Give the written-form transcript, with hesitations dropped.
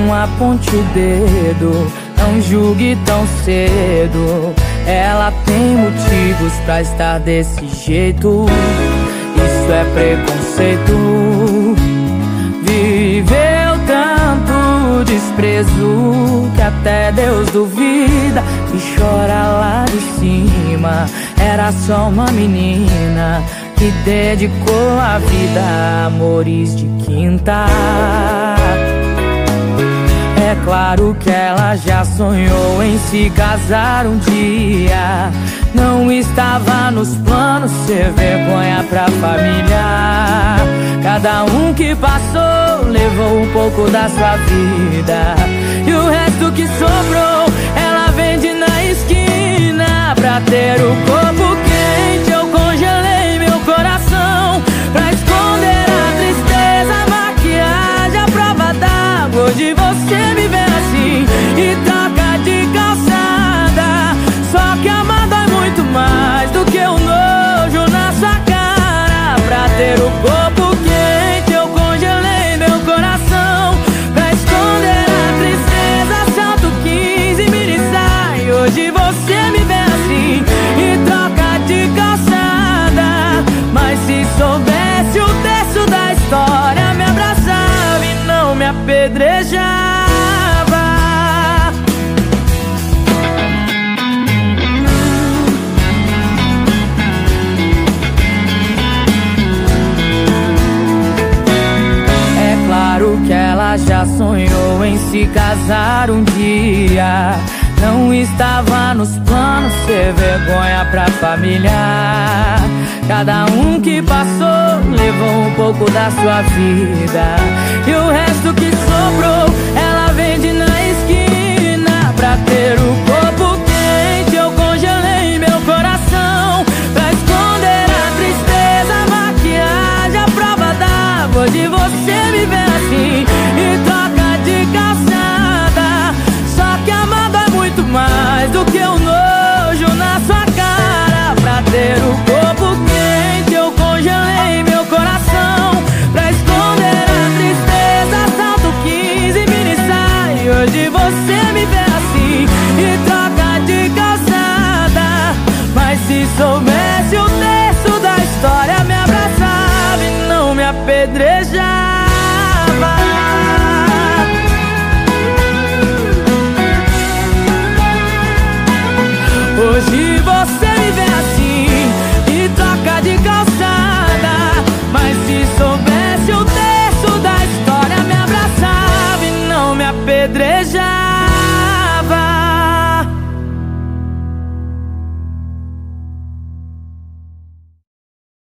não aponte o dedo, não julgue tão cedo. Ela tem motivos pra estar desse jeito. Isso é preconceito. Viveu tanto desprezo que até Deus duvida e chora lá de cima. Era só uma menina que dedicou a vida a amores de quinta. É claro que ela já sonhou em se casar um dia. Não estava nos planos ser vergonha pra família. Cada um que passou levou um pouco da sua vida, e o resto que sobrou ela vende na esquina. Pra ter o corpo quente eu congelei meu coração, pra esconder a tristeza, a maquiagem, a prova d'água de você me ver assim e troca de calçada. Só que amar dói muito mais do que um nojo na sua cara. Pra ter o corpo quente eu congelei meu coração, pra esconder a tristeza, salto 15 mini sai. Hoje você me vê assim e troca de calçada. Mas se soubesse o terço da história, me abraçava e não me apedrejava. Que ela já sonhou em se casar um dia. Não estava nos planos ser vergonha pra família. Cada um que passou levou um pouco da sua vida, e o resto